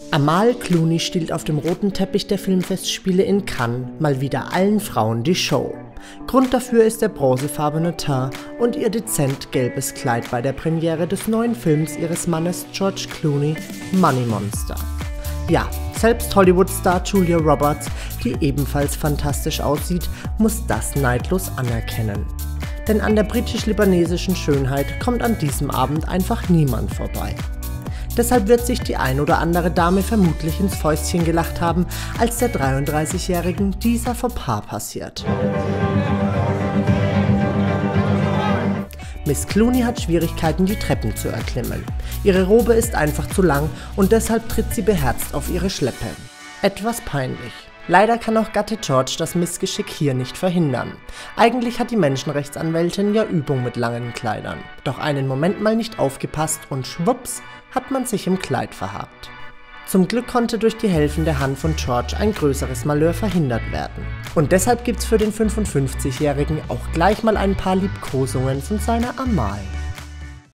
Amal Clooney stiehlt auf dem roten Teppich der Filmfestspiele in Cannes mal wieder allen Frauen die Show. Grund dafür ist der bronzefarbene Teint und ihr dezent gelbes Kleid bei der Premiere des neuen Films ihres Mannes George Clooney, Money Monster. Ja, selbst Hollywood-Star Julia Roberts, die ebenfalls fantastisch aussieht, muss das neidlos anerkennen. Denn an der britisch-libanesischen Schönheit kommt an diesem Abend einfach niemand vorbei. Deshalb wird sich die ein oder andere Dame vermutlich ins Fäustchen gelacht haben, als der 33-Jährigen dieser Fauxpas passiert. Miss Clooney hat Schwierigkeiten, die Treppen zu erklimmen. Ihre Robe ist einfach zu lang und deshalb tritt sie beherzt auf ihre Schleppe. Etwas peinlich. Leider kann auch Gatte George das Missgeschick hier nicht verhindern. Eigentlich hat die Menschenrechtsanwältin ja Übung mit langen Kleidern. Doch einen Moment mal nicht aufgepasst und schwupps hat man sich im Kleid verhakt. Zum Glück konnte durch die helfende Hand von George ein größeres Malheur verhindert werden. Und deshalb gibt's für den 55-Jährigen auch gleich mal ein paar Liebkosungen von seiner Amal.